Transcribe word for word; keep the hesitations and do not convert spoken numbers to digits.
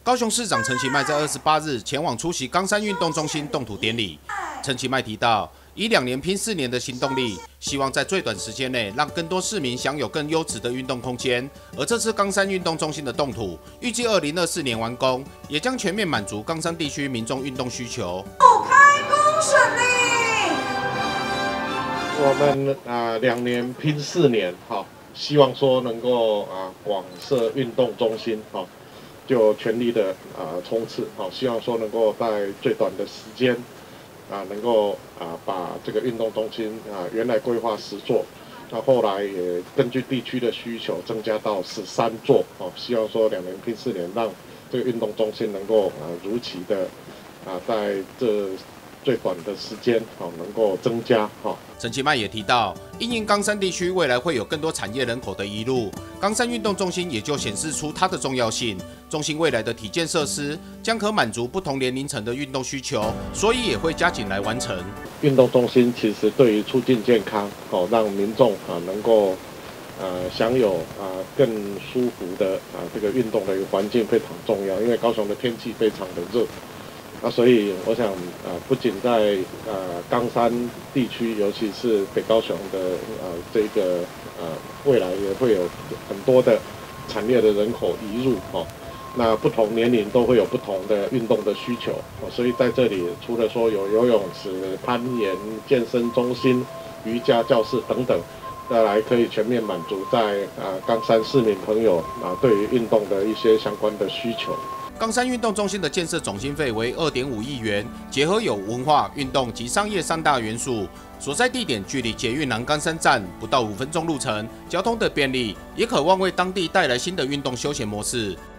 高雄市长陈其迈在二十八日前往出席冈山运动中心动土典礼。陈其迈提到，以两年拼四年的行动力，希望在最短时间内让更多市民享有更优质的运动空间。而这次冈山运动中心的动土，预计二零二四年完工，也将全面满足冈山地区民众运动需求。 开工顺利。 我们啊两、呃、年拼四年，好，希望说能够啊广设运动中心，好。就全力的啊冲刺，好，希望说能够在最短的时间啊，能够啊把这个运动中心啊原来规划十座，那后来也根据地区的需求增加到十三座，哦，希望说两年拼四年，让这个运动中心能够啊如期的啊在这最短的时间，好能够增加，好。 陈其迈也提到，因应冈山地区未来会有更多产业人口的移入，冈山运动中心也就显示出它的重要性。中心未来的体健设施将可满足不同年龄层的运动需求，所以也会加紧来完成。 运动中心其实对于促进健康，哦，让民众啊能够呃享有啊更舒服的啊这个运动的一个环境非常重要，因为高雄的天气非常的热。那所以我想，呃，不仅在呃冈山地区，尤其是北高雄的呃这个呃未来也会有很多的产业的人口移入哦。那不同年龄都会有不同的运动的需求哦，所以在这里除了说有游泳池、攀岩、健身中心、瑜伽教室等等，再来可以全面满足在啊冈山市民朋友啊对于运动的一些相关的需求。 冈山运动中心的建设总经费为二点五亿元，结合有文化、运动及商业三大元素。所在地点距离捷运南冈山站不到五分钟路程，交通的便利，也渴望为当地带来新的运动休闲模式。